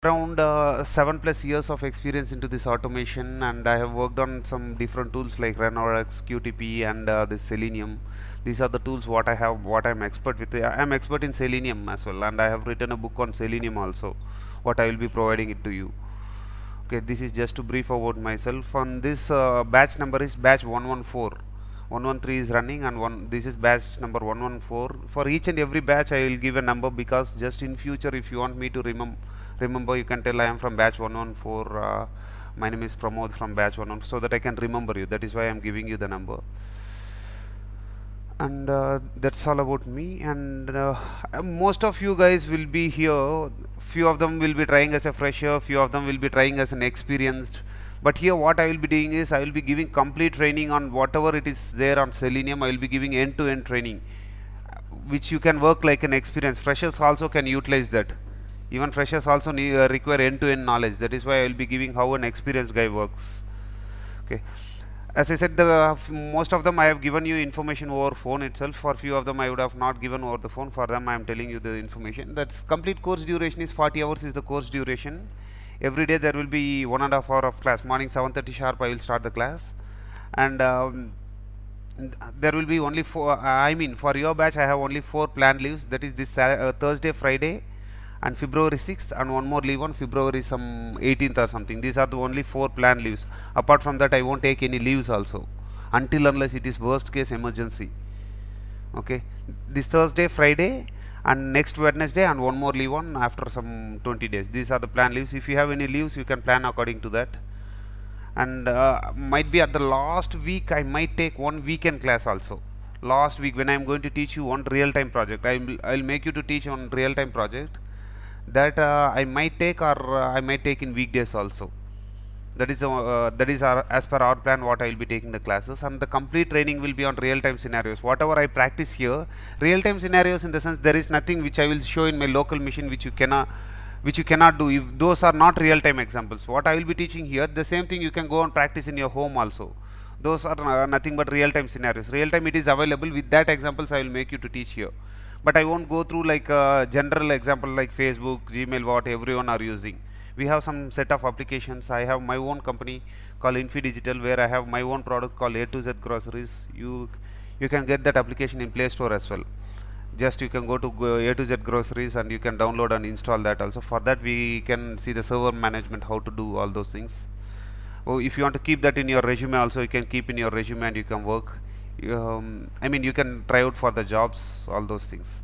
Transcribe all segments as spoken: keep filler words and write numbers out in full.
around uh, seven plus years of experience into this automation, and I have worked on some different tools like Ranorex, Q T P, and uh, this Selenium. These are the tools what I have, what I'm expert with. I am expert in Selenium as well, and I have written a book on Selenium also, what I will be providing it to you. Okay, this is just to brief about myself. On this uh, batch number is batch one one four. one one three is running, and one this is batch number one one four. For each and every batch I will give a number, because just in future if you want me to remember remember you can tell I am from batch one one four. Uh, my name is Pramod from batch one one four, so that I can remember you. That is why I am giving you the number. And uh, that's all about me. And uh, most of you guys will be here. Few of them will be trying as a fresher, few of them will be trying as an experienced. But here what I will be doing is I will be giving complete training on whatever it is there on Selenium. I will be giving end-to-end training, which you can work like an experienced. Freshers also can utilize that. Even freshers also need, uh, require end-to-end knowledge. That is why I will be giving how an experienced guy works. Okay. As I said, the uh, most of them I have given you information over phone itself. For few of them I would have not given over the phone. For them I am telling you the information. That's complete course duration is forty hours is the course duration. Every day there will be one and a half hour of class. Morning seven thirty sharp I will start the class, and um, there will be only four. Uh, I mean, for your batch I have only four planned leaves. That is this uh, Thursday, Friday, and February sixth, and one more leave on February some eighteenth or something. These are the only four planned leaves. Apart from that I won't take any leaves also, until unless it is worst case emergency. Okay, this Thursday, Friday, and next Wednesday, and one more leave on after some twenty days. These are the planned leaves. If you have any leaves you can plan according to that. And uh, might be at the last week I might take one weekend class also. Last week when I am going to teach you one real-time project, I will I will make you to teach on real-time project. That uh, I might take, or uh, I might take in weekdays also. That is uh, that is our, as per our plan, what I will be taking the classes, and the complete training will be on real-time scenarios. Whatever I practice here, real-time scenarios in the sense there is nothing which I will show in my local machine which you cannot which you cannot do if those are not real-time examples. What I will be teaching here, the same thing you can go and practice in your home also. Those are uh, nothing but real-time scenarios. Real-time it is available. With that examples I will make you to teach here. But I won't go through like a general example like Facebook, Gmail, what everyone are using. We have some set of applications. I have my own company called Infi Digital, where I have my own product called A to Z Groceries. You you can get that application in Play Store as well. Just you can go to A to Z Groceries and you can download and install that also. For that we can see the server management, how to do all those things. Oh, if you want to keep that in your resume also, you can keep in your resume and you can work. Um, I mean, you can try out for the jobs, all those things.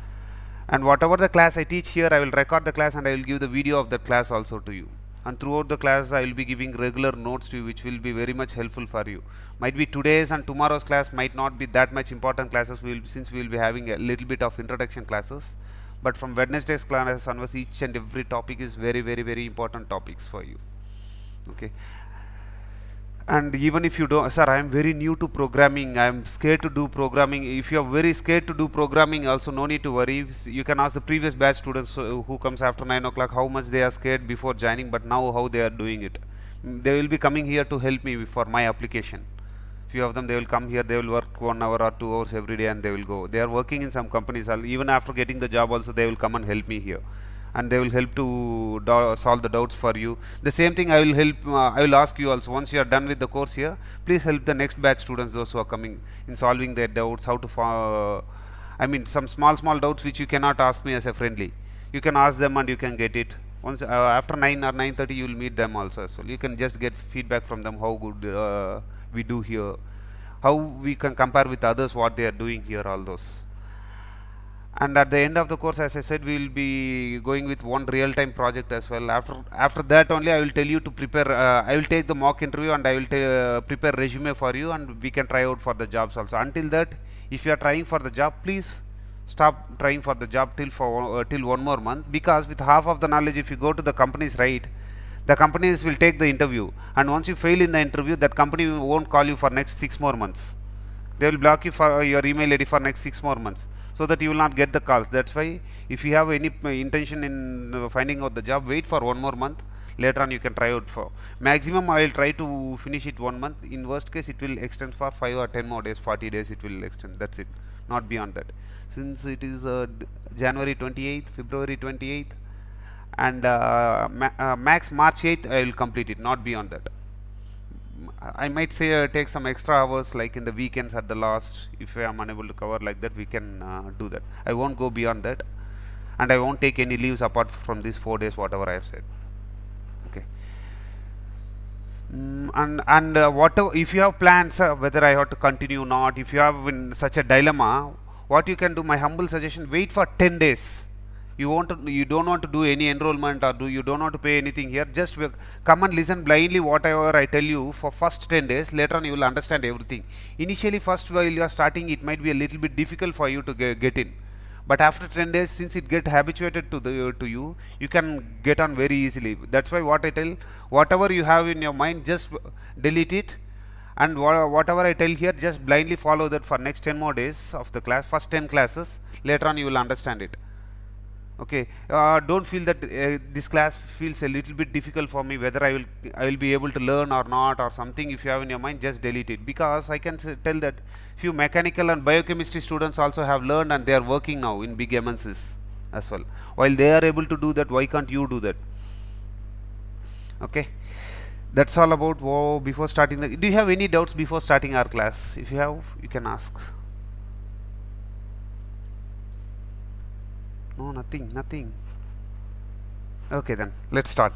And whatever the class I teach here, I will record the class and I will give the video of that class also to you. And throughout the class I will be giving regular notes to you, which will be very much helpful for you. Might be today's and tomorrow's class might not be that much important classes, we will, since we will be having a little bit of introduction classes. But from Wednesday's class onwards, each and every topic is very very very important topics for you. Okay. And even if you don't, sir, I am very new to programming, I am scared to do programming. If you are very scared to do programming also, no need to worry. You can ask the previous batch students who comes after nine o'clock how much they are scared before joining, but now how they are doing it. They will be coming here to help me for my application. Few of them, they will come here, they will work one hour or two hours every day and they will go. They are working in some companies. Even after getting the job also, they will come and help me here, and they will help to solve the doubts for you. The same thing I will help, uh, I will ask you also, once you are done with the course here, please help the next batch students, those who are coming, in solving their doubts, how to, uh, I mean some small small doubts which you cannot ask me as a friendly. You can ask them and you can get it. Once uh, after nine or nine thirty you will meet them also as well. You can just get feedback from them, how good uh, we do here, how we can compare with others, what they are doing here, all those. And at the end of the course, as I said, we will be going with one real-time project as well. After after that only I will tell you to prepare, uh, I will take the mock interview and I will uh, prepare resume for you, and we can try out for the jobs also. Until that, if you are trying for the job, please stop trying for the job till for uh, till one more month, because with half of the knowledge, if you go to the companies, right, the companies will take the interview, and once you fail in the interview, that company won't call you for next six more months. They will block you for your email I D for next six more months, so that you will not get the calls. That's why if you have any intention in uh, finding out the job, wait for one more month. Later on you can try out for maximum. I will try to finish it one month. In worst case it will extend for five or ten more days, forty days it will extend. That's it, not beyond that. Since it is uh, January twenty-eighth, February twenty-eighth, and uh, ma uh, max March eighth I will complete it, not beyond that. I might say uh, take some extra hours like in the weekends at the last. If I am unable to cover like that, we can uh, do that. I won't go beyond that, and I won't take any leaves apart from these four days whatever I have said. Okay. Mm, and and uh, whatever, if you have plans uh, whether I have to continue or not, if you have in such a dilemma, what you can do, my humble suggestion, wait for ten days. You want to, you don't want to do any enrollment or do you don't want to pay anything here, just come and listen blindly whatever I tell you for first ten days. Later on you will understand everything. Initially, first while you are starting, it might be a little bit difficult for you to get, get in, but after ten days, since it get habituated to the to you, you can get on very easily. That's why what I tell, whatever you have in your mind, just delete it, and wha whatever I tell here, just blindly follow that for next ten more days of the class, first ten classes. Later on you will understand it. Okay, uh, don't feel that uh, this class feels a little bit difficult for me, whether I will I will be able to learn or not or something. If you have in your mind, just delete it, because I can tell that few mechanical and biochemistry students also have learned and they are working now in big M N Cs as well. While they are able to do that, why can't you do that? Okay, that's all about wow, before starting the. Do you have any doubts before starting our class? If you have, you can ask. No, nothing, nothing. Okay, then let's start.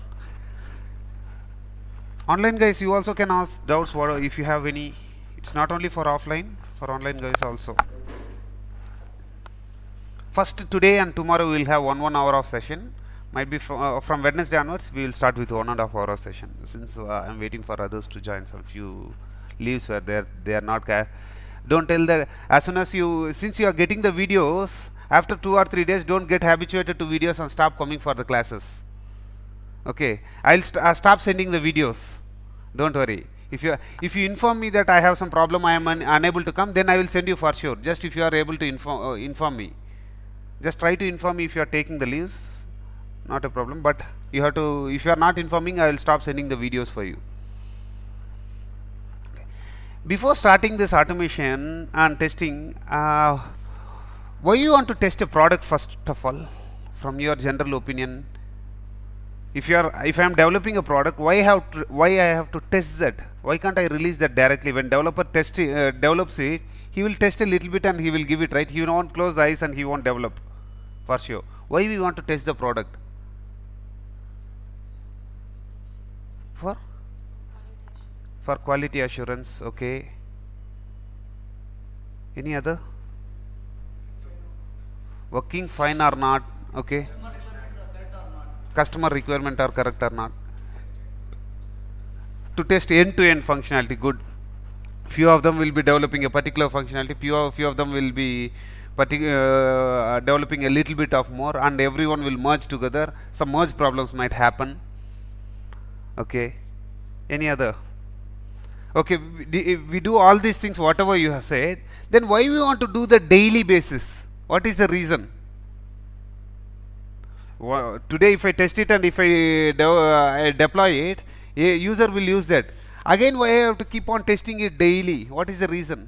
Online guys, you also can ask doubts what if you have any. It's not only for offline, for online guys also. First, today and tomorrow we will have one one hour of session. Might be from, uh, from Wednesday onwards we will start with one and a half hour of session. Since uh, I am waiting for others to join, some few leaves where they are they are not. Don't tell that as soon as you, since you are getting the videos. After two or three days, don't get habituated to videos and stop coming for the classes. Okay, I'll st uh, stop sending the videos. Don't worry. If you if you inform me that I have some problem, I am un unable to come, then I will send you for sure. Just if you are able to inform uh, inform me. Just try to inform me if you are taking the leaves. Not a problem. But you have to. If you are not informing, I will stop sending the videos for you. Before starting this automation and testing. Uh, Why you want to test a product first of all, from your general opinion? If you are, if I am developing a product, why have to, why I have to test that? Why can't I release that directly? When developer test uh, develops it, he will test a little bit and he will give it, right. He won't close the eyes and he won't develop for sure. Why we want to test the product? For for quality assurance. Okay. Any other? Working fine or not? Okay. Customer requirement are correct or not? To test end-to-end functionality. Good. Few of them will be developing a particular functionality. Few of, few of them will be uh, developing a little bit of more, and everyone will merge together. Some merge problems might happen. Okay. Any other? Okay. We, we do all these things, whatever you have said. Then why we want to do the daily basis? What is the reason? Well, today if I test it and if I, de uh, I deploy it, a user will use that. Again, why I have to keep on testing it daily? What is the reason?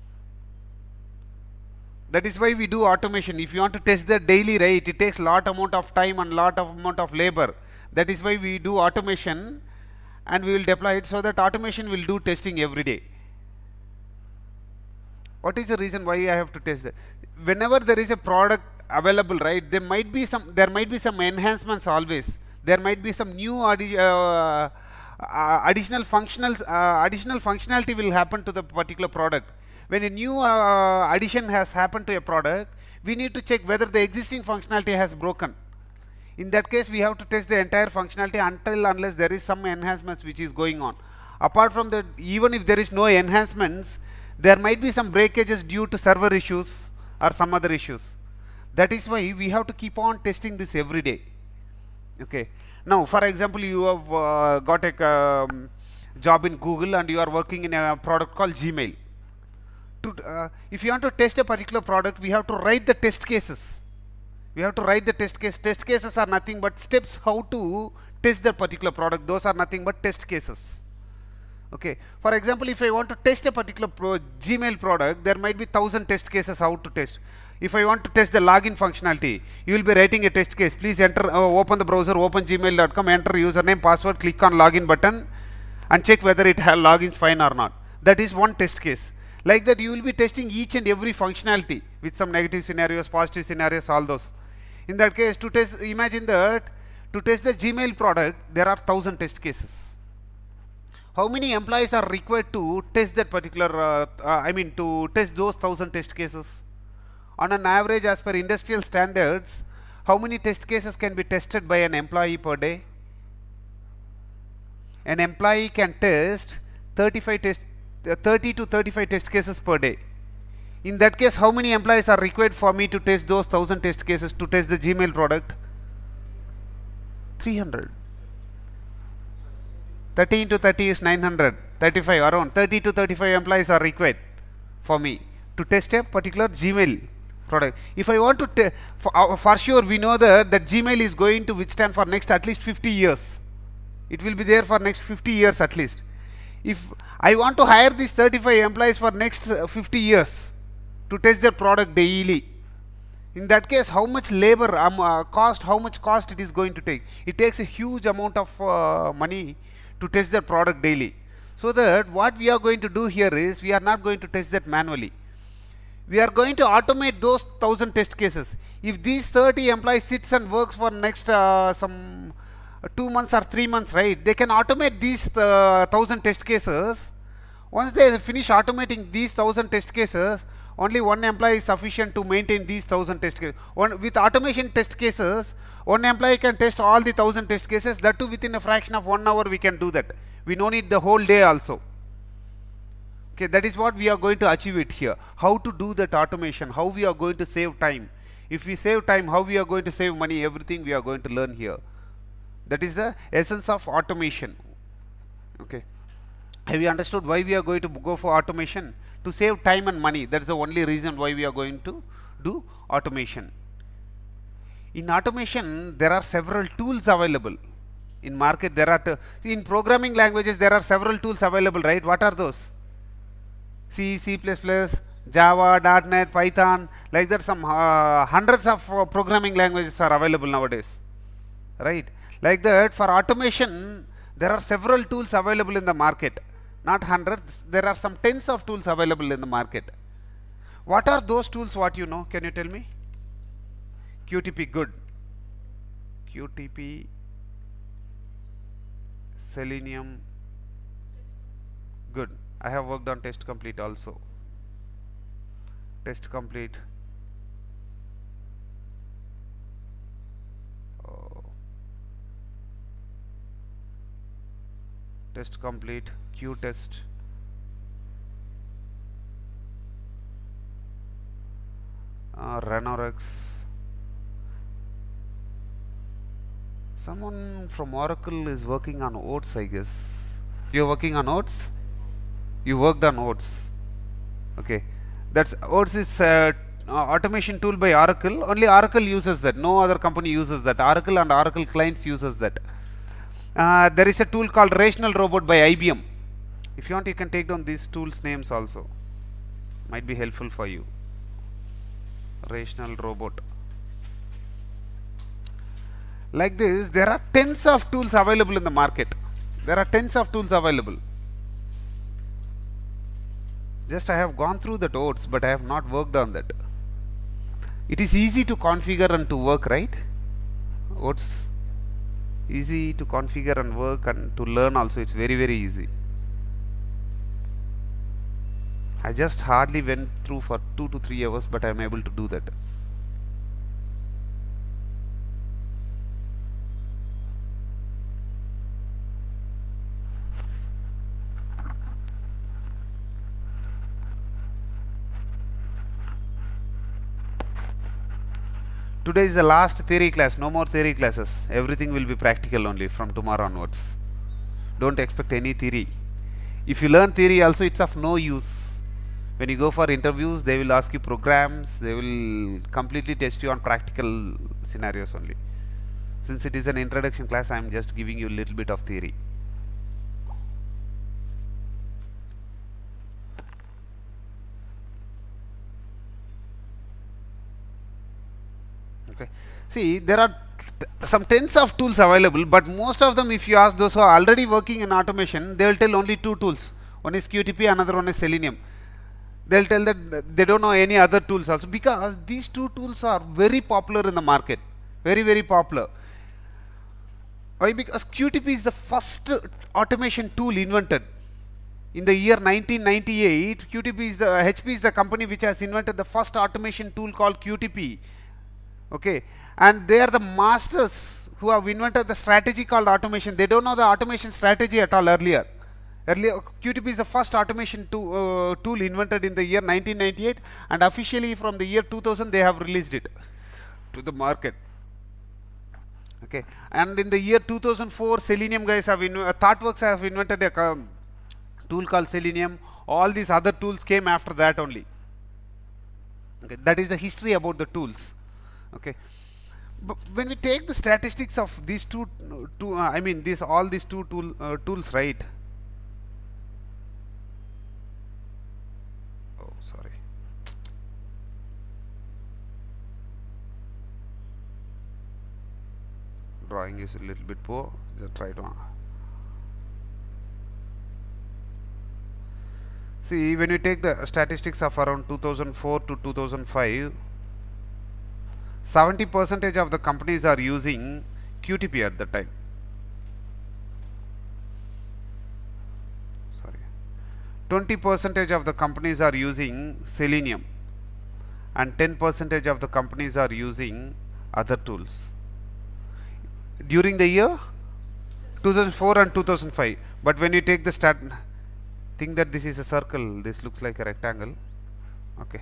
That is why we do automation. If you want to test that daily, right, it takes lot amount of time and lot of amount of labor. That is why we do automation and we will deploy it, so that automation will do testing every day. What is the reason why I have to test that? Whenever there is a product available, right, there might be some there might be some enhancements always. There might be some new addi uh, uh, additional functional uh, additional functionality will happen to the particular product. When a new uh, addition has happened to a product, we need to check whether the existing functionality has broken. In that case, we have to test the entire functionality until unless there is some enhancements which is going on. Apart from that, even if there is no enhancements, there might be some breakages due to server issues or some other issues. That is why we have to keep on testing this every day. Okay. Now, for example, you have uh, got a um, job in Google and you are working in a product called Gmail. To, uh, if you want to test a particular product, we have to write the test cases. We have to write the test case. Test cases are nothing but steps how to test that particular product. Those are nothing but test cases. Okay. For example, if I want to test a particular pro Gmail product, there might be thousand test cases how to test. If I want to test the login functionality, you will be writing a test case. Please enter, uh, open the browser, open gmail dot com, enter username, password, click on login button and check whether it has logins fine or not. That is one test case. Like that, you will be testing each and every functionality with some negative scenarios, positive scenarios, all those. In that case, to test, imagine that to test the Gmail product, there are thousand test cases. How many employees are required to test that particular, uh, uh, I mean, to test those thousand test cases? On an average, as per industrial standards, how many test cases can be tested by an employee per day? An employee can test thirty-five test, uh, thirty to thirty-five test cases per day. In that case, how many employees are required for me to test those thousand test cases to test the Gmail product? three hundred. thirty into thirty is nine hundred. thirty-five, around thirty to thirty-five employees are required for me to test a particular Gmail product. If I want to, for, uh, for sure we know that, that Gmail is going to withstand for next at least fifty years. It will be there for next fifty years at least. If I want to hire these thirty-five employees for next uh, fifty years to test their product daily, in that case, how much labor, um, uh, cost, how much cost it is going to take? It takes a huge amount of uh, money to test their product daily. So that what we are going to do here is, we are not going to test that manually. We are going to automate those thousand test cases. If these thirty employees sits and works for next uh, some uh, two months or three months, right? They can automate these uh, thousand test cases. Once they finish automating these thousand test cases, only one employee is sufficient to maintain these thousand test cases. One, with automation test cases, one employee can test all the thousand test cases. That too within a fraction of one hour we can do that. We don't need the whole day also. Okay, that is what we are going to achieve it here. How to do that automation, how we are going to save time. If we save time, how we are going to save money, everything we are going to learn here. That is the essence of automation. Okay. Have you understood why we are going to go for automation? To save time and money. That is the only reason why we are going to do automation. In automation, there are several tools available. In market, there are, in programming languages, there are several tools available, right? What are those? C, C plus plus, Java, dot net, Python, like that some uh, hundreds of uh, programming languages are available nowadays, right? Like that, for automation, there are several tools available in the market. Not hundreds, there are some tens of tools available in the market. What are those tools, what you know? Can you tell me? Q T P, good. Q T P, Selenium, good. I have worked on Test Complete also. Test Complete. Oh. Test Complete, Qtest. Uh, Ranorex. Someone from Oracle is working on Oats, I guess. You're working on Oats? You worked on Oats. Okay. That's Oats is uh, uh, automation tool by Oracle. Only Oracle uses that. No other company uses that. Oracle and Oracle clients uses that. Uh, there is a tool called Rational Robot by I B M. If you want, you can take down these tools names also. Might be helpful for you. Rational Robot. Like this, there are tens of tools available in the market. There are tens of tools available. Just I have gone through that Oats, but I have not worked on that. It is easy to configure and to work, right? Oats, easy to configure and work and to learn also. It's very very easy. I just hardly went through for two to three hours, but I am able to do that. Today is the last theory class, no more theory classes. Everything will be practical only from tomorrow onwards. Don't expect any theory. If you learn theory also, it's of no use. When you go for interviews, they will ask you programs, they will completely test you on practical scenarios only. Since it is an introduction class, I am just giving you a little bit of theory. See, there are t- some tens of tools available, but most of them, if you ask those who are already working in automation, they will tell only two tools. One is Q T P, another one is Selenium. They'll tell that they don't know any other tools also, because these two tools are very popular in the market. Very, very popular. Why? Because Q T P is the first automation tool invented. In the year nineteen ninety-eight, Q T P is the H P is the company which has invented the first automation tool called Q T P. Okay, and they are the masters who have invented the strategy called automation. They don't know the automation strategy at all earlier. Earlier, Q T P is the first automation to, uh, tool invented in the year nineteen ninety-eight, and officially from the year two thousand they have released it to the market. Okay, and in the year two thousand four, Selenium guys have uh, ThoughtWorks have invented a um, tool called Selenium. All these other tools came after that only. Okay, that is the history about the tools. Okay, but when we take the statistics of these two, two uh, I mean these all these two tool uh, tools, right? Oh, sorry. Drawing is a little bit poor. Just try to. See, when you take the statistics of around two thousand four to two thousand five, seventy percentage of the companies are using Q T P at the time. Sorry, twenty percentage of the companies are using Selenium, and ten percentage of the companies are using other tools during the year two thousand four and two thousand five. But when you take the stat, think that this is a circle, this looks like a rectangle. Okay,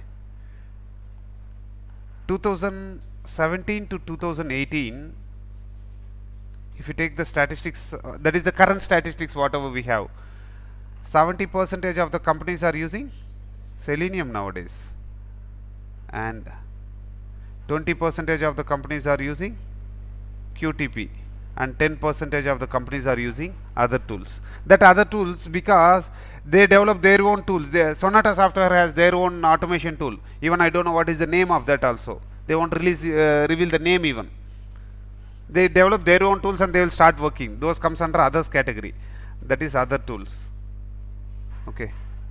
two thousand seventeen to two thousand eighteen, if you take the statistics, uh, that is the current statistics whatever we have, seventy percentage of the companies are using Selenium nowadays, and twenty percentage of the companies are using Q T P, and ten percentage of the companies are using other tools. That other tools, because they develop their own tools. Their Sonata Software has their own automation tool. Even I don't know what is the name of that also. They won't release uh, reveal the name even. They develop their own tools and they will start working. Those comes under others category. That is other tools. Okay.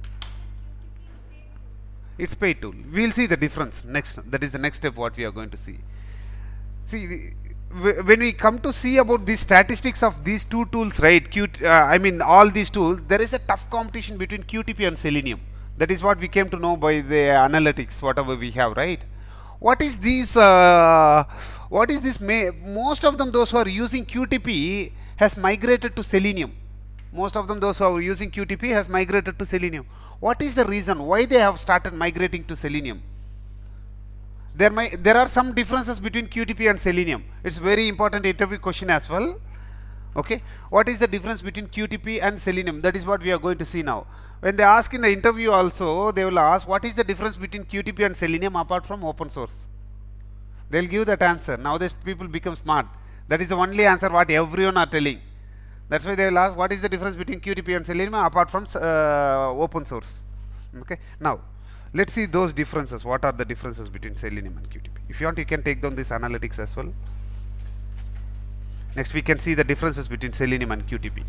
It's paid tool. We will see the difference next. That is the next step what we are going to see. See, the, when we come to see about the statistics of these two tools, right? Q, uh, I mean all these tools, there is a tough competition between Q T P and Selenium. That is what we came to know by the analytics, whatever we have, right? What is these? Uh, what is this? May, most of them, those who are using Q T P, has migrated to Selenium. Most of them, those who are using Q T P, has migrated to Selenium. What is the reason why they have started migrating to Selenium? There, might, there are some differences between Q T P and Selenium. It's very important interview question as well. Okay, what is the difference between Q T P and Selenium? That is what we are going to see now. When they ask in the interview also, they will ask what is the difference between Q T P and Selenium apart from open source. They will give that answer. Nowadays people become smart. That is the only answer what everyone are telling. That's why they will ask what is the difference between Q T P and Selenium apart from uh, open source. Okay, now let's see those differences. What are the differences between Selenium and Q T P? If you want, you can take down this analytics as well. Next we can see the differences between Selenium and Q T P.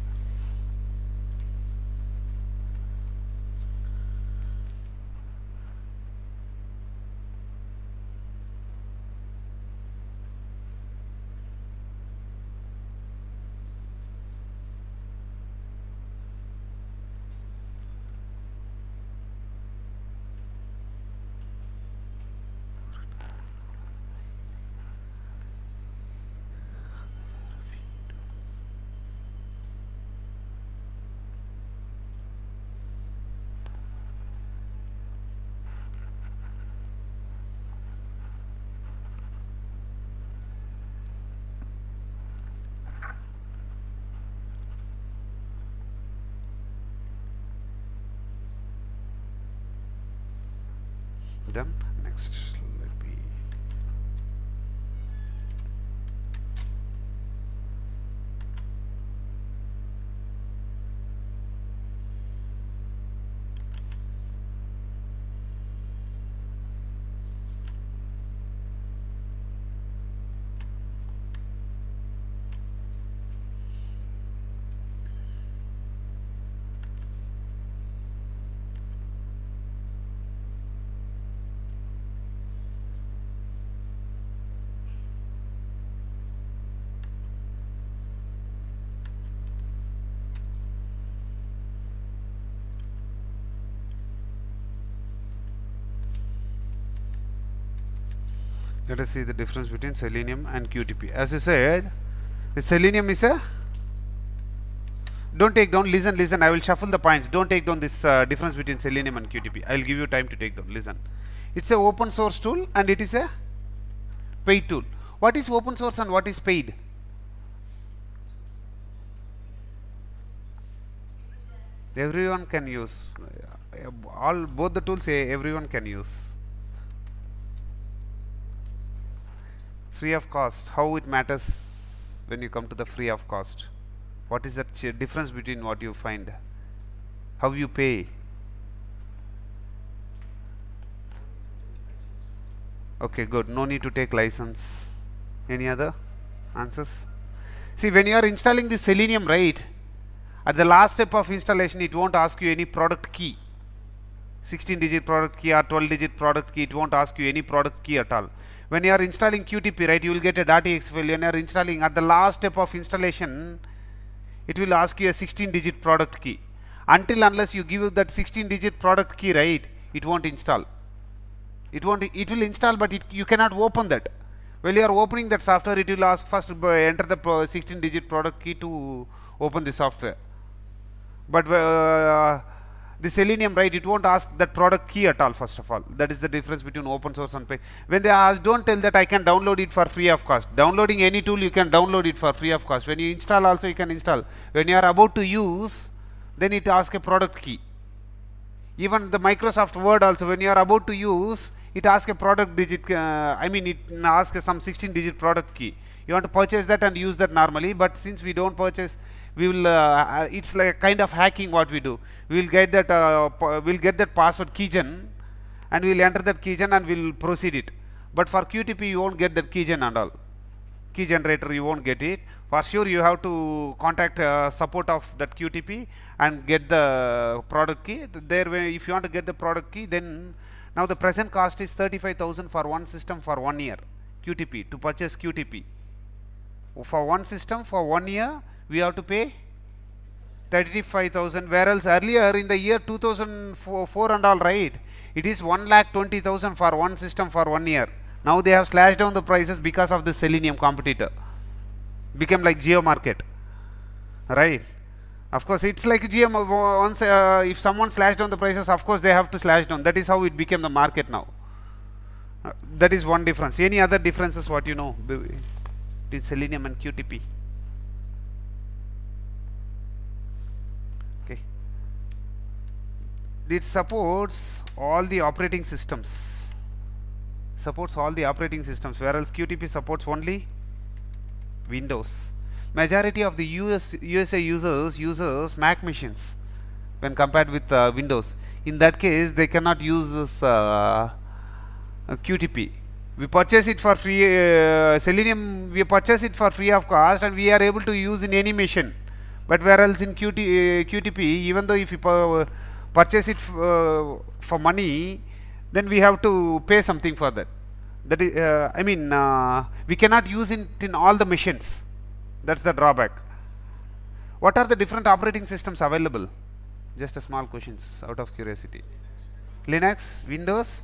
Then next, let me Let us see the difference between Selenium and Q T P. As you said, the Selenium is a, don't take down, listen, listen, I will shuffle the points. Don't take down this uh, difference between Selenium and Q T P. I will give you time to take down. Listen. It's a open source tool and it is a paid tool. What is open source and what is paid? Everyone can use. All both the tools say everyone can use. Free of cost. How it matters when you come to the free of cost? What is the difference between what you find? How you pay? Okay, good. No need to take license. Any other answers? See, when you are installing the Selenium, right, at the last step of installation, it won't ask you any product key, sixteen digit product key or twelve digit product key. It won't ask you any product key at all. When you are installing Q T P, right, you will get a .exe file. When you are installing, at the last step of installation, it will ask you a sixteen digit product key. Until unless you give that sixteen digit product key, right, it won't install. It won't. It will install, but it, you cannot open that. While you are opening that software, it will ask first uh, enter the sixteen digit product key to open the software. But uh, the Selenium, right, it won't ask that product key at all. First of all, that is the difference between open source and paid. When they ask, don't tell that I can download it for free of cost. Downloading any tool, you can download it for free of cost. When you install also, you can install. When you are about to use, then it asks a product key. Even the Microsoft Word also, when you are about to use, it asks a product digit. Uh, I mean, it asks some sixteen digit product key. You want to purchase that and use that normally, but since we don't purchase, we will. Uh, it's like a kind of hacking what we do. We will get that. Uh, we'll get that password keygen, and we'll enter that keygen and we'll proceed it. But for Q T P, you won't get that keygen and all. Key generator, you won't get it. For sure, you have to contact uh, support of that Q T P and get the product key. There, if you want to get the product key, then now the present cost is thirty-five thousand for one system for one year. Q T P, to purchase Q T P. For one system for one year, we have to pay thirty-five thousand, whereas earlier in the year two thousand four and all, right, it is one lakh twenty thousand for one system for one year. Now they have slashed down the prices because of the Selenium competitor. Became like Geo Market, right? Of course, it's like G M. Once uh, if someone slashed down the prices, of course they have to slash down. That is how it became the market now. Uh, that is one difference. Any other differences what you know between Selenium and Q T P? Okay. It supports all the operating systems. Supports all the operating systems, whereas Q T P supports only Windows. Majority of the U S U S A users uses Mac machines when compared with uh, Windows. In that case, they cannot use this uh, uh, Q T P. We purchase it for free. Uh, Selenium, we purchase it for free of cost, and we are able to use in any machine. But whereas in Q T, uh, Q T P, even though if you uh, purchase it uh, for money, then we have to pay something for that. That is, uh, I mean, uh, we cannot use it in all the machines. That's the drawback. What are the different operating systems available? Just a small questions out of curiosity. Linux, Windows,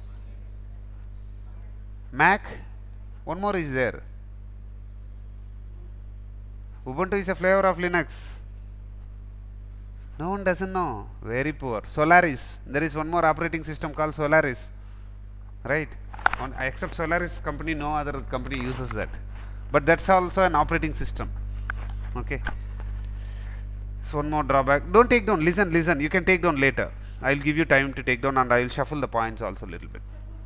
Mac. One more is there. Ubuntu is a flavor of Linux. No one doesn't know. Very poor. Solaris. There is one more operating system called Solaris. Right? On, except Solaris company, no other company uses that. But that's also an operating system. Okay. So one more drawback. Don't take down. Listen, listen. You can take down later. I will give you time to take down, and I will shuffle the points also a little bit.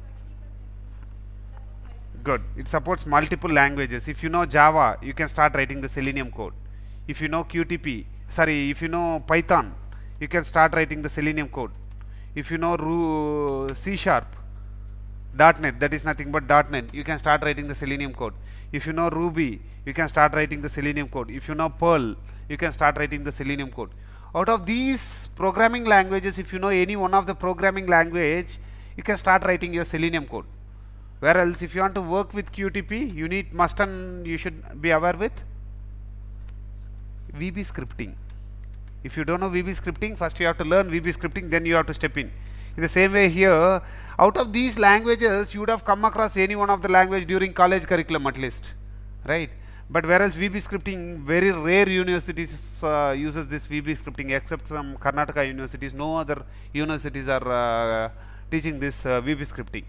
Good. It supports multiple languages. If you know Java, you can start writing the Selenium code. If you know Q T P, sorry, if you know Python, you can start writing the Selenium code. If you know Ru C Sharp, dot net, that is nothing but dot net, you can start writing the Selenium code. If you know Ruby, you can start writing the Selenium code. If you know Perl, you can start writing the Selenium code. Out of these programming languages, if you know any one of the programming language, you can start writing your Selenium code. Whereas if you want to work with Q T P, you need must and you should be aware with V B scripting. If you don't know V B scripting, first you have to learn V B scripting, then you have to step in. In the same way here, Out of these languages, you would have come across any one of the language during college curriculum at least, right? But whereas V B scripting, very rare universities uh, uses this V B scripting, except some Karnataka universities. No other universities are uh, teaching this uh, V B scripting,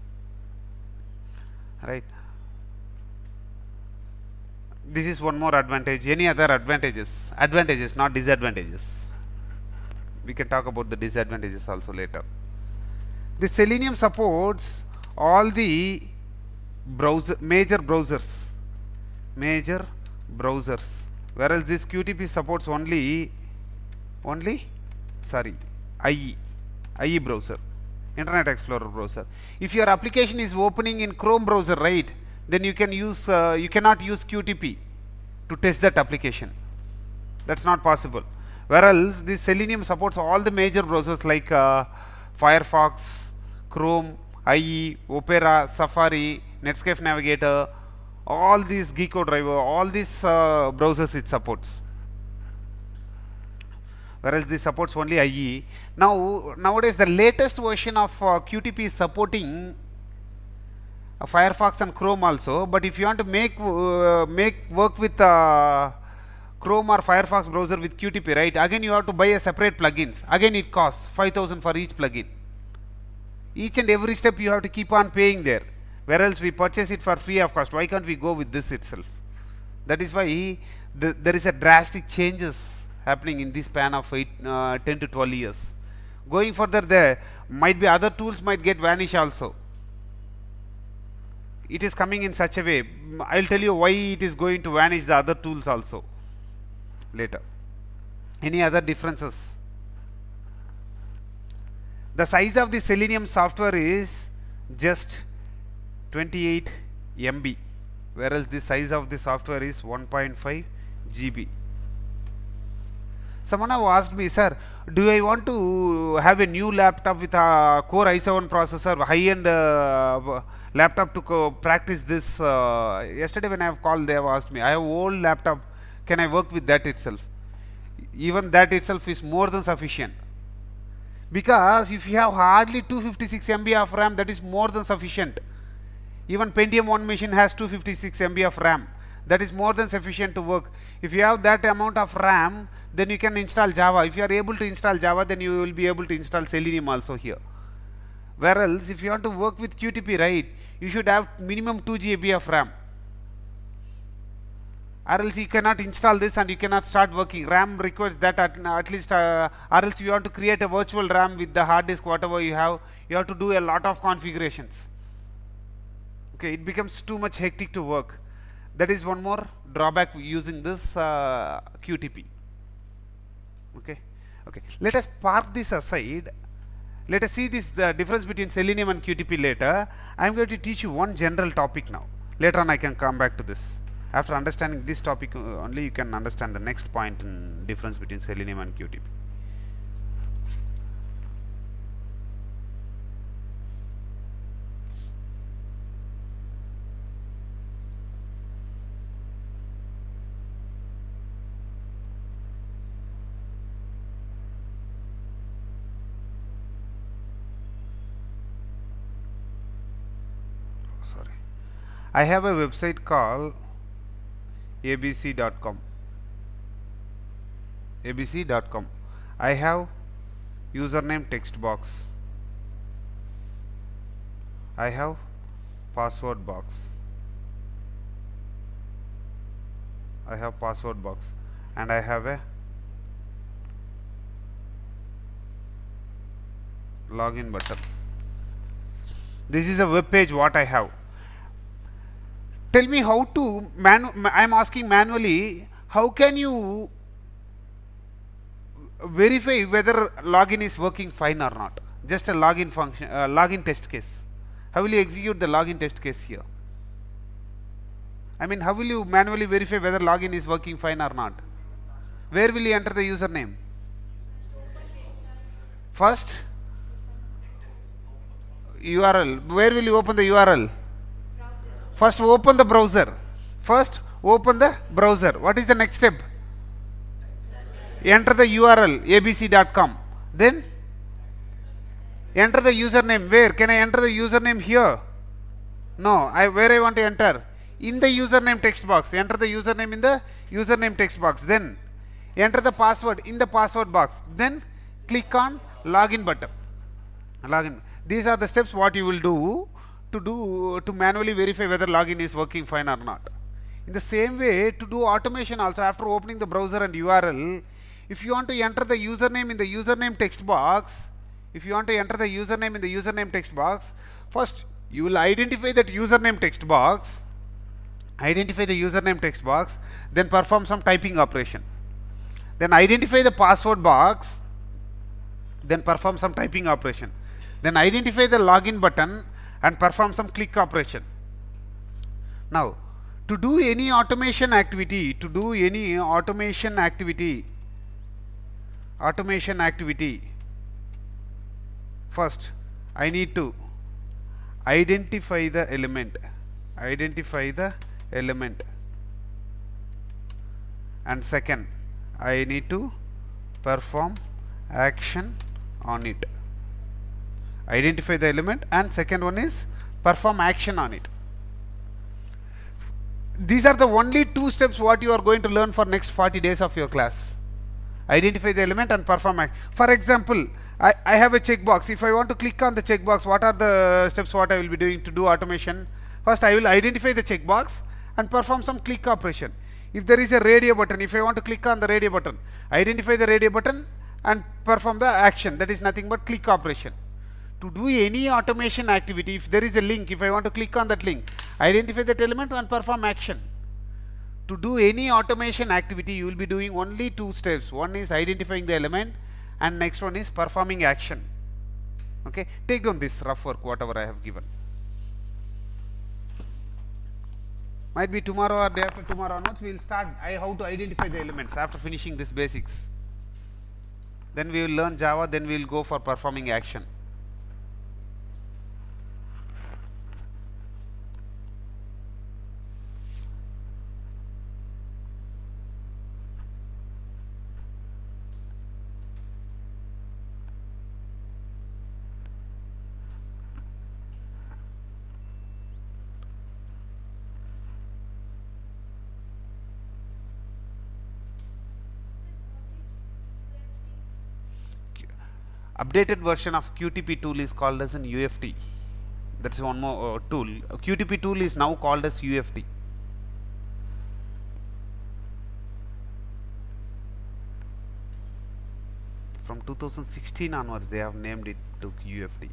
right? This is one more advantage. Any other advantages? Advantages, not disadvantages. We can talk about the disadvantages also later. The Selenium supports all the browser major browsers, major browsers, whereas this Q T P supports only only sorry I E I E browser, Internet Explorer browser. If your application is opening in Chrome browser, right, then you can use uh, you cannot use Q T P to test that application. That's not possible. Whereas this Selenium supports all the major browsers like uh, Firefox, Chrome, I E, Opera, Safari, Netscape Navigator, all these Gecko driver, all these uh, browsers it supports. Whereas this supports only I E. Now nowadays the latest version of uh, Q T P is supporting uh, Firefox and Chrome also. But if you want to make uh, make work with uh, Chrome or Firefox browser with Q T P, right, again you have to buy a separate plugins. Again it costs five thousand for each plugin. Each and every step you have to keep on paying there. Whereas we purchase it for free of cost. Why can't we go with this itself? That is why the, there is a drastic changes happening in this span of eight, uh, ten to twelve years. Going further, there might be other tools might get vanish also. It is coming in such a way. I'll tell you why it is going to vanish the other tools also later. Any other differences? The size of the Selenium software is just twenty-eight M B, whereas the size of the software is one point five G B. Someone have asked me, sir, do I want to have a new laptop with a Core i seven processor, high-end uh, laptop to practice this? Uh, yesterday when I have called, they have asked me, I have old laptop, can I work with that itself? Even that itself is more than sufficient. Because if you have hardly two hundred fifty-six M B of RAM, that is more than sufficient. Even Pentium one machine has two hundred fifty-six M B of RAM. That is more than sufficient to work. If you have that amount of RAM, then you can install Java. If you are able to install Java, then you will be able to install Selenium also here. Whereas if you want to work with Q T P, right, you should have minimum two G B of RAM. Or else you cannot install this and you cannot start working. RAM requires that at, at least, uh, or else you want to create a virtual RAM with the hard disk, whatever you have, you have to do a lot of configurations. Okay, it becomes too much hectic to work. That is one more drawback using this uh, Q T P. Okay, okay. Let us park this aside. Let us see this the difference between Selenium and Q T P later. I am going to teach you one general topic now. Later on I can come back to this. After understanding this topic uh, only you can understand the next point in difference between Selenium and Q T P. Sorry. I have a website called A B C dot com. A B C dot com. I have username text box. I have password box. I have password box and I have a login button. This is a web page what I have. Tell me how to manu I am asking manually, how can you verify whether login is working fine or not? Just a login function, uh, login test case. How will you execute the login test case here? I mean, how will you manually verify whether login is working fine or not? Where will you enter the username? First U R L. Where will you open the U R L? First open the browser. First open the browser. What is the next step? Enter the U R L A B C dot com. Then Enter the username. Where can I enter the username? Here? No. I where I want to enter? In the username text box. Enter the username in the username text box. Then enter the password in the password box. Then click on login button. Login. These are the steps what you will do to do to manually verify whether login is working fine or not. In the same way, to do automation also, after opening the browser and U R L, if you want to enter the username in the username text box, if you want to enter the username in the username text box, first you will identify that username text box, identify the username text box, then perform some typing operation. Then identify the password box, then perform some typing operation. Then identify the login button and perform some click operation. Now, to do any automation activity, to do any automation activity, automation activity, first I need to identify the element, identify the element, and second I need to perform action on it. Identify the element, and second one is perform action on it. These are the only two steps what you are going to learn for next forty days of your class. Identify the element and perform action. For example, I, I have a checkbox. If I want to click on the checkbox, what are the steps what I will be doing to do automation? First I will identify the checkbox and perform some click operation. If there is a radio button, if I want to click on the radio button, identify the radio button and perform the action. That is nothing but click operation. To do any automation activity, if there is a link, if I want to click on that link, identify that element and perform action. To do any automation activity, you will be doing only two steps. One is identifying the element, and next one is performing action. Okay, take down this rough work whatever I have given. Might be tomorrow or day after tomorrow onwards we will start I how to identify the elements after finishing this basics. Then we will learn Java, then we will go for performing action. Updated version of Q T P tool is called as an U F T. That's one more uh, tool. A Q T P tool is now called as U F T. From two thousand sixteen onwards, they have named it to U F T.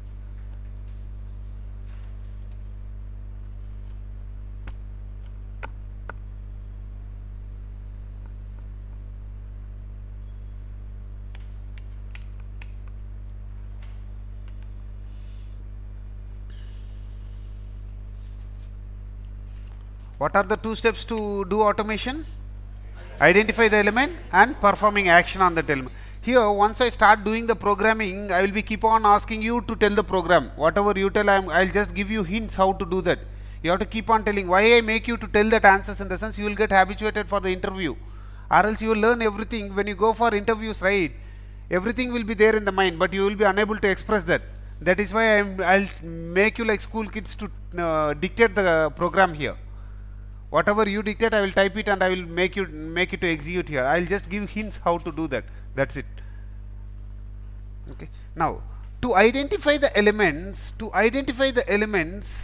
What are the two steps to do automation? Identify the element and performing action on that element. Here, once I start doing the programming, I will be keep on asking you to tell the program. Whatever you tell, I will just give you hints how to do that. You have to keep on telling. Why I make you to tell that answers, in the sense you will get habituated for the interview. Or else you will learn everything. When you go for interviews, right, everything will be there in the mind, but you will be unable to express that. That is why I will make you like school kids to uh, dictate the program here. Whatever you dictate, I will type it and I will make you make it to execute here. I will just give hints how to do that. That's it. Okay. Now, to identify the elements, to identify the elements,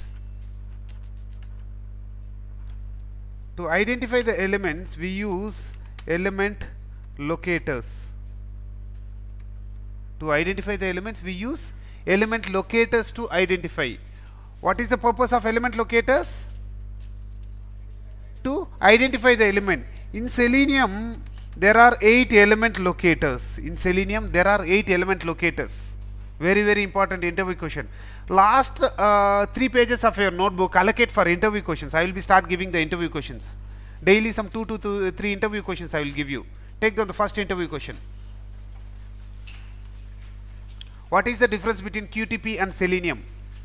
to identify the elements, we use element locators. To identify the elements, we use element locators to identify. What is the purpose of element locators? To identify the element. In Selenium, there are eight element locators. In Selenium, there are eight element locators. Very, very important interview question. Last uh, three pages of your notebook, allocate for interview questions. I will be start giving the interview questions. Daily some two to two, three interview questions I will give you. Take down the first interview question. What is the difference between Q T P and Selenium?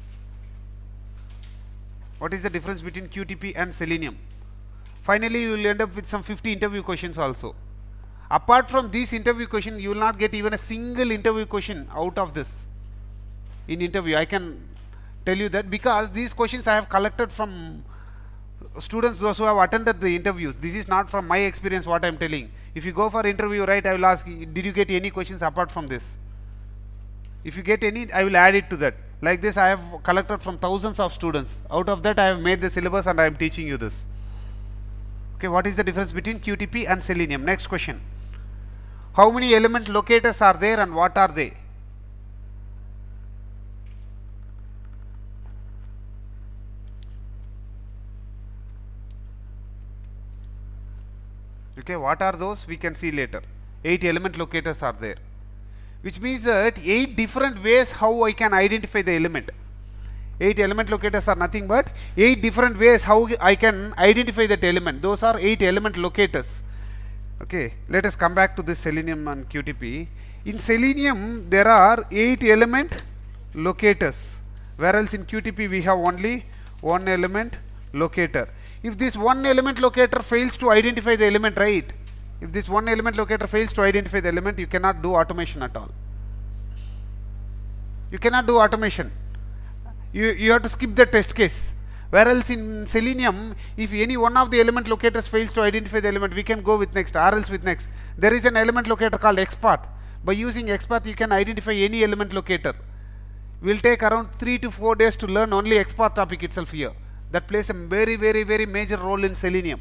What is the difference between Q T P and Selenium? Finally, you will end up with some fifty interview questions also. Apart from these interview questions, you will not get even a single interview question out of this. in interview. I can tell you that because these questions I have collected from students, those who have attended the interviews. This is not from my experience what I am telling. If you go for interview, right, I will ask, did you get any questions apart from this? If you get any, I will add it to that. Like this, I have collected from thousands of students. Out of that, I have made the syllabus and I am teaching you this. Okay, what is the difference between Q T P and Selenium? Next question. How many element locators are there and what are they? Okay, what are those? We can see later. Eight element locators are there, which means that eight different ways how I can identify the element. Eight element locators are nothing but eight different ways how I can identify that element. Those are eight element locators. Okay, let us come back to this Selenium and Q T P. In Selenium, there are eight element locators, whereas in Q T P we have only one element locator. If this one element locator fails to identify the element, right? If this one element locator fails to identify the element, you cannot do automation at all. You cannot do automation. You, you have to skip the test case. Whereas in Selenium, if any one of the element locators fails to identify the element, we can go with next, or else with next. There is an element locator called XPath. By using XPath, you can identify any element locator. Will take around three to four days to learn only XPath topic itself here. That plays a very, very, very major role in Selenium.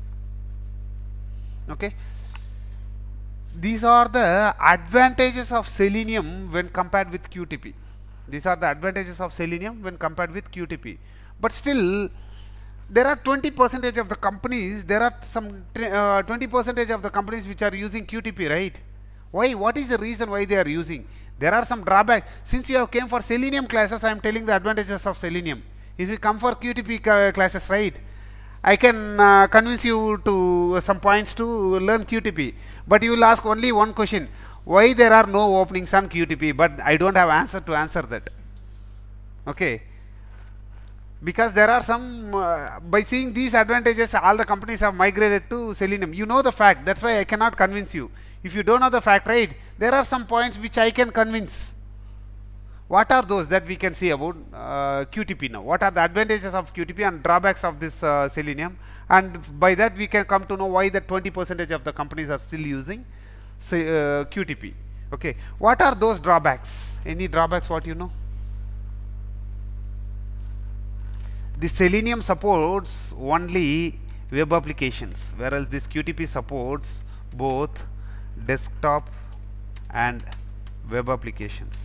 Okay. These are the advantages of Selenium when compared with Q T P. These are the advantages of Selenium when compared with Q T P. But still, there are twenty percent of the companies, there are some uh, twenty percent of the companies which are using Q T P, right? Why? What is the reason why they are using? There are some drawbacks. Since you have came for Selenium classes, I am telling the advantages of Selenium. If you come for Q T P classes, right, I can uh, convince you to some points to learn Q T P. But you will ask only one question. Why there are no openings on Q T P? But I don't have answer to answer that. Okay. Because there are some, uh, by seeing these advantages, all the companies have migrated to Selenium. You know the fact. That's why I cannot convince you. If you don't know the fact, right, there are some points which I can convince. What are those that we can see about uh, Q T P now? What are the advantages of Q T P and drawbacks of this uh, Selenium? And by that we can come to know why the twenty percent of the companies are still using say, uh, Q T P. Okay. What are those drawbacks? Any drawbacks what you know? The Selenium supports only web applications, whereas this Q T P supports both desktop and web applications.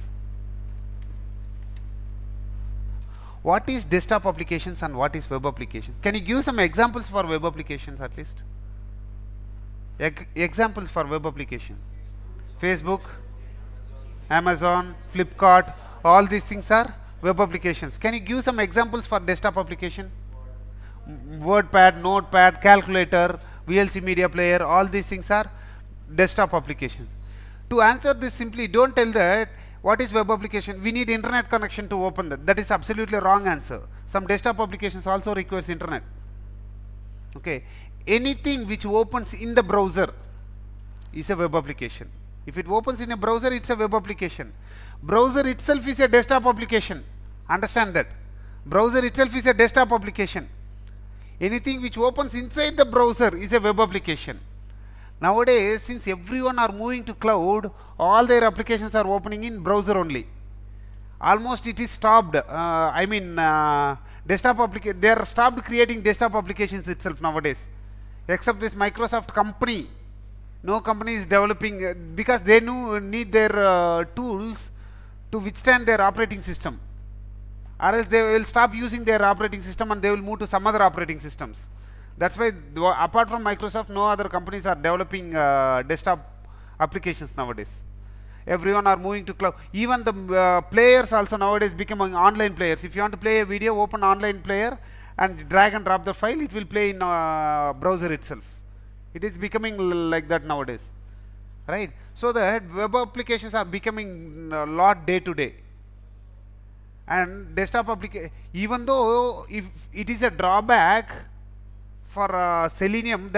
What is desktop applications and what is web applications? Can you give some examples for web applications at least? Eg examples for web application. Facebook, Amazon, Flipkart, all these things are web applications. Can you give some examples for desktop application? WordPad, Notepad, calculator, V L C media player, all these things are desktop applications. To answer this simply, don't tell that what is web application? We need internet connection to open that. That is absolutely wrong answer. Some desktop applications also requires internet. Okay. Anything which opens in the browser is a web application. If it opens in a browser, it's a web application. Browser itself is a desktop application. Understand that. Browser itself is a desktop application. Anything which opens inside the browser is a web application. Nowadays, since everyone are moving to cloud, all their applications are opening in browser only. Almost it is stopped. Uh, I mean, uh, desktop application. They are stopped creating desktop applications itself nowadays, except this Microsoft company. No company is developing uh, because they know, need their uh, tools to withstand their operating system, or else they will stop using their operating system and they will move to some other operating systems. That's why, apart from Microsoft, no other companies are developing uh, desktop applications nowadays. Everyone are moving to cloud. Even the uh, players also nowadays becoming online players. If you want to play a video, open online player and drag and drop the file, it will play in uh, browser itself. It is becoming like that nowadays, right? So that web applications are becoming a lot day to day. And desktop application, even though if it is a drawback for uh, Selenium, that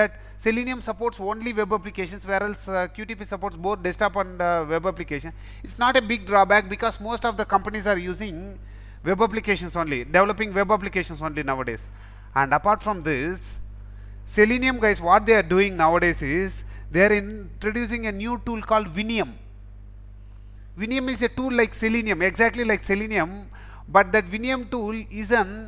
Selenium supports only web applications, whereas uh, Q T P supports both desktop and uh, web application. It's not a big drawback because most of the companies are using web applications only, developing web applications only nowadays. And apart from this, Selenium guys, what they are doing nowadays is they are introducing a new tool called Vinium. Vinium is a tool like Selenium, exactly like Selenium, but that Vinium tool is an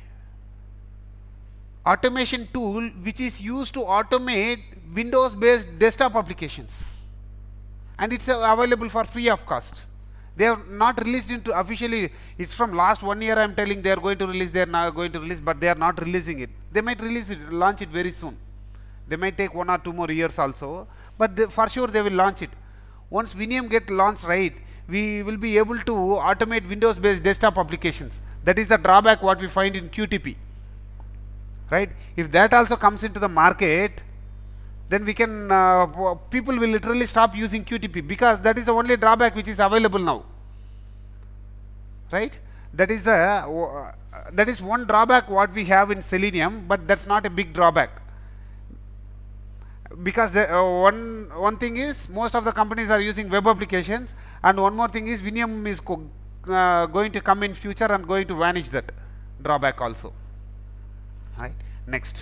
automation tool which is used to automate Windows based desktop applications, and it's uh, available for free of cost. They have not released into officially. It's from last one year. I am telling they are going to release. They are not going to release, but they are not releasing it. They might release it, launch it very soon. They might take one or two more years also, but they, for sure they will launch it. Once Vinium get launched, right, we will be able to automate Windows based desktop applications. That is the drawback what we find in Q T P. Right? If that also comes into the market, then we can uh, people will literally stop using Q T P, because that is the only drawback which is available now. Right? That is the uh, that is one drawback what we have in Selenium, but that's not a big drawback, because the, uh, one one thing is most of the companies are using web applications, and one more thing is Vinium is co uh, going to come in future and going to vanish that drawback also. Right. Next.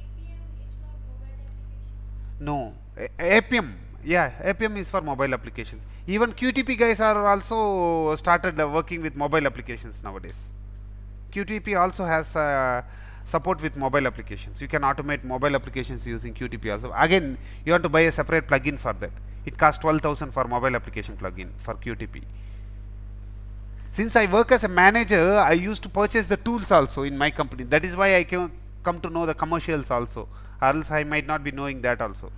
No, A P M. Yeah, A P M is for mobile applications. Even Q T P guys are also started uh, working with mobile applications nowadays. Q T P also has uh, support with mobile applications. You can automate mobile applications using Q T P also. Again, you have to buy a separate plugin for that. It costs twelve thousand for mobile application plugin for Q T P. Since I work as a manager, I used to purchase the tools also in my company. That is why I can come to know the commercials also, or else I might not be knowing that also.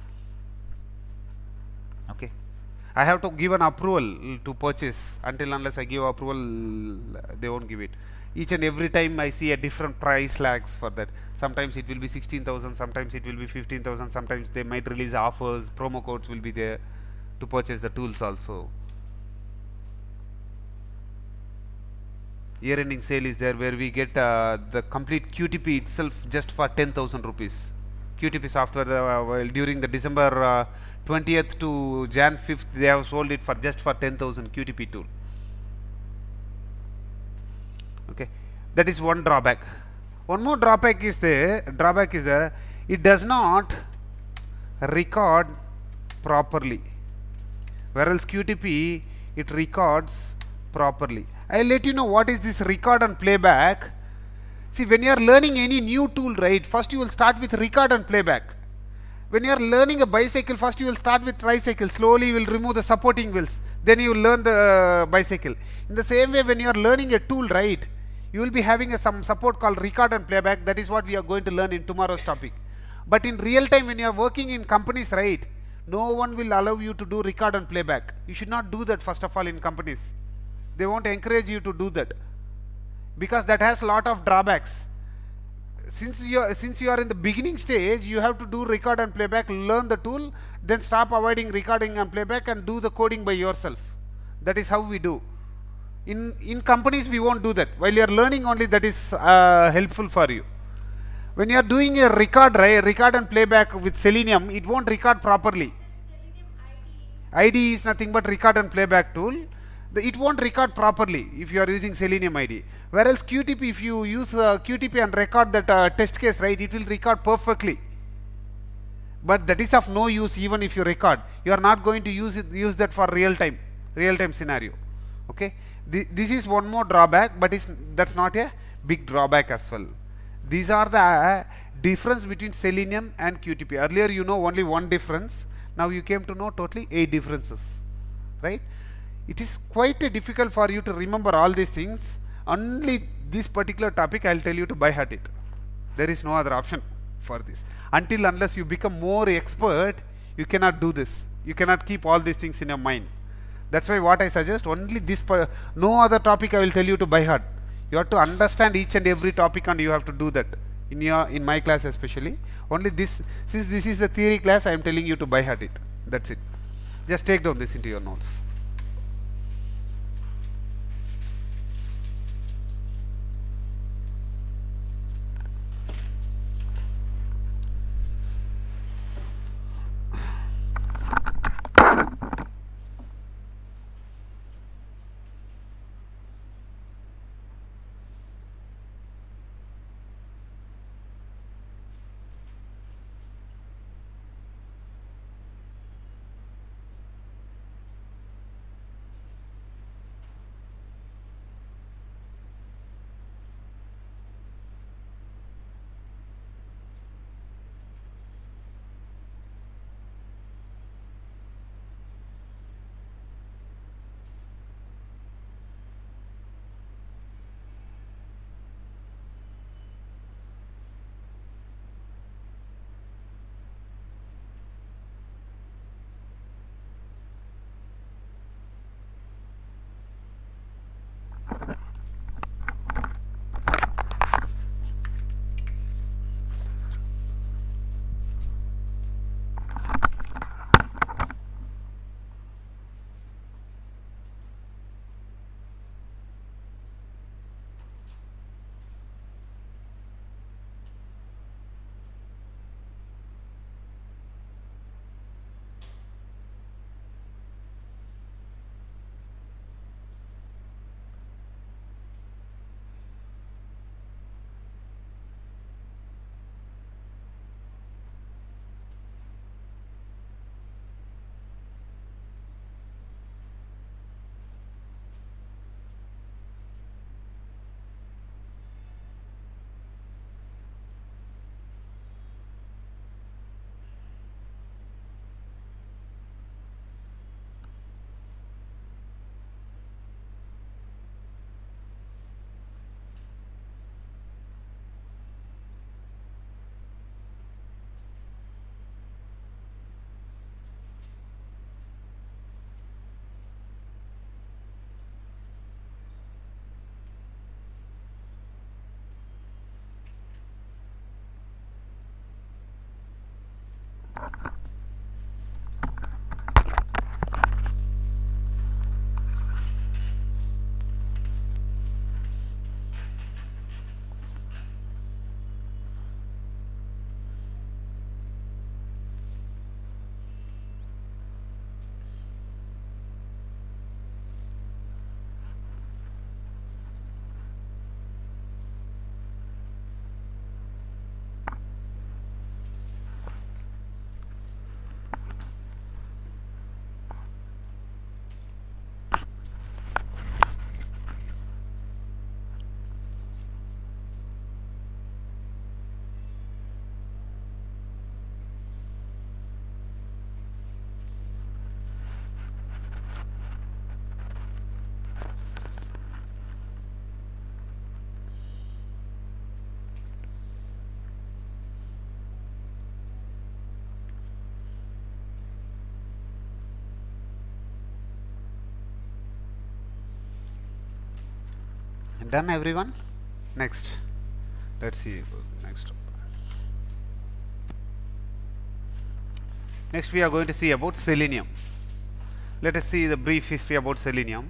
Okay, I have to give an approval to purchase. Until unless I give approval, they won't give it. Each and every time I see a different price lags for that. Sometimes it will be sixteen thousand, sometimes it will be fifteen thousand, sometimes they might release offers, promo codes will be there to purchase the tools also. Year ending sale is there, where we get uh, the complete Q T P itself just for ten thousand rupees. Q T P software, uh, well, during the December uh, twentieth to Jan fifth, they have sold it for just for ten thousand Q T P tool. Okay, that is one drawback. One more drawback is there. Drawback is there. It does not record properly, whereas Q T P it records properly. I'll let you know what is this record and playback. See, when you are learning any new tool, right, first you will start with record and playback. When you are learning a bicycle, first you will start with tricycle. Slowly you will remove the supporting wheels. Then you will learn the bicycle. In the same way, when you are learning a tool, right, you will be having a, some support called record and playback. That is what we are going to learn in tomorrow's topic. But in real time, when you are working in companies, right, no one will allow you to do record and playback. You should not do that first of all in companies. They won't encourage you to do that, because that has a lot of drawbacks. Since you are, since you are in the beginning stage, you have to do record and playback, learn the tool, then stop avoiding recording and playback and do the coding by yourself. That is how we do. In, in companies, we won't do that. While you are learning only, that is uh, helpful for you. When you are doing a record, right, record and playback with Selenium, it won't record properly. I D E is nothing but record and playback tool. It won't record properly if you are using Selenium I D E. Whereas Q T P, if you use uh, Q T P and record that uh, test case, right, it will record perfectly. But that is of no use even if you record. You are not going to use it, use that for real time, real time scenario. Okay, Th this is one more drawback, but it's, that's not a big drawback as well. These are the uh, difference between Selenium and Q T P. Earlier you know only one difference. Now you came to know totally eight differences, right? It is quite uh, difficult for you to remember all these things. Only this particular topic I will tell you to by heart it. There is no other option for this. Until unless you become more expert, you cannot do this. You cannot keep all these things in your mind. That's why what I suggest, only this, per no other topic I will tell you to by heart. You have to understand each and every topic, and you have to do that in your in my class especially. Only this, since this is the theory class, I am telling you to by heart it. That's it. Just take down this into your notes. Done everyone? Next. Let's see. Next. Next we are going to see about selenium. Let us see the brief history about selenium.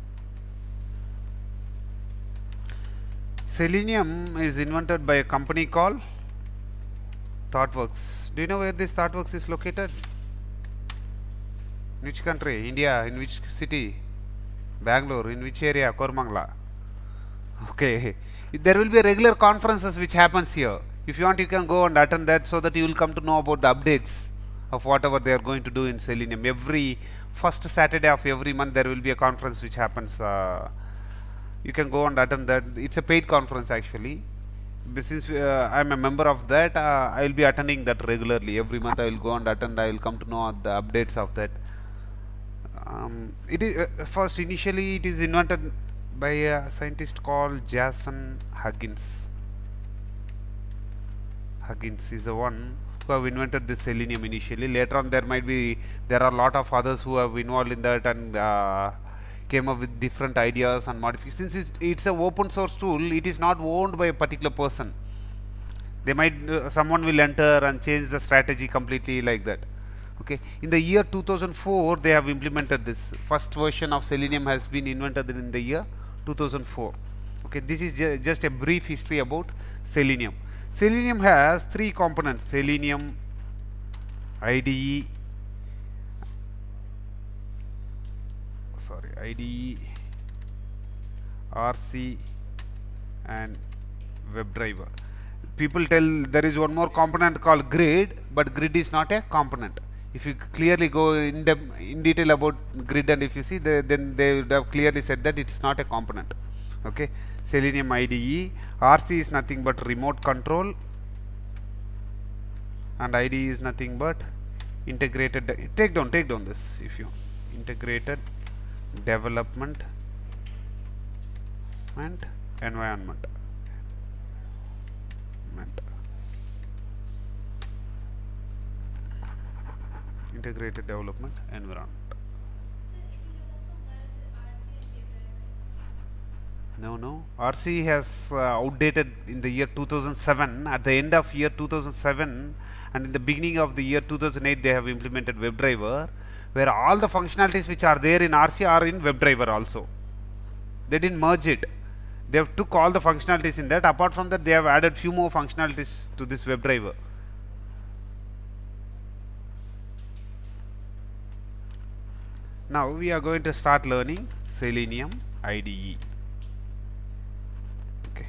Selenium is invented by a company called ThoughtWorks. Do you know where this ThoughtWorks is located? In which country? India. In which city? Bangalore. In which area? Koramangala. Okay. There will be regular conferences which happens here. If you want, you can go and attend that, so that you will come to know about the updates of whatever they are going to do in Selenium. Every first Saturday of every month there will be a conference which happens. Uh, you can go and attend that. It's a paid conference actually. Since uh, I am a member of that, uh, I will be attending that regularly. Every month I will go and attend. I will come to know the updates of that. Um, it is uh, first initially it is invented by a scientist called Jason Huggins. Huggins is the one who have invented this selenium initially. Later on there might be there are a lot of others who have involved in that and uh, came up with different ideas and modifications. Since it's, it's an open source tool, it is not owned by a particular person. They might uh, someone will enter and change the strategy completely like that. Okay, in the year two thousand four they have implemented this. First version of Selenium has been invented in the year two thousand four. Okay, this is ju just a brief history about Selenium. Selenium has three components: Selenium I D E, sorry, I D E, R C, and WebDriver. People tell there is one more component called Grid, but Grid is not a component. If you clearly go in, de in detail about Grid, and if you see, the, then they would have clearly said that it's not a component. Okay, Selenium I D E. R C is nothing but remote control, and I D E is nothing but integrated. Take down, take down this if you integrated development and environment. Integrated development environment. No, no. R C has uh, outdated in the year two thousand seven. At the end of year two thousand seven and in the beginning of the year two thousand eight, they have implemented WebDriver, where all the functionalities which are there in R C are in WebDriver also. They didn't merge it. They have took all the functionalities in that. Apart from that, they have added few more functionalities to this WebDriver. Now we are going to start learning Selenium I D E. Okay,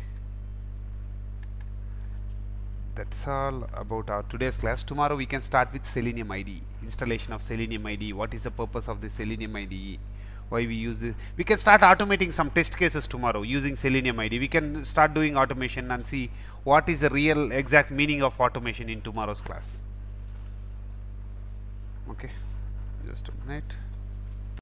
that's all about our today's class. Tomorrow we can start with Selenium I D E, installation of Selenium I D E. What is the purpose of the Selenium I D E? Why we use it? We can start automating some test cases tomorrow using Selenium I D E. We can start doing automation and see what is the real exact meaning of automation in tomorrow's class. Okay, just a minute.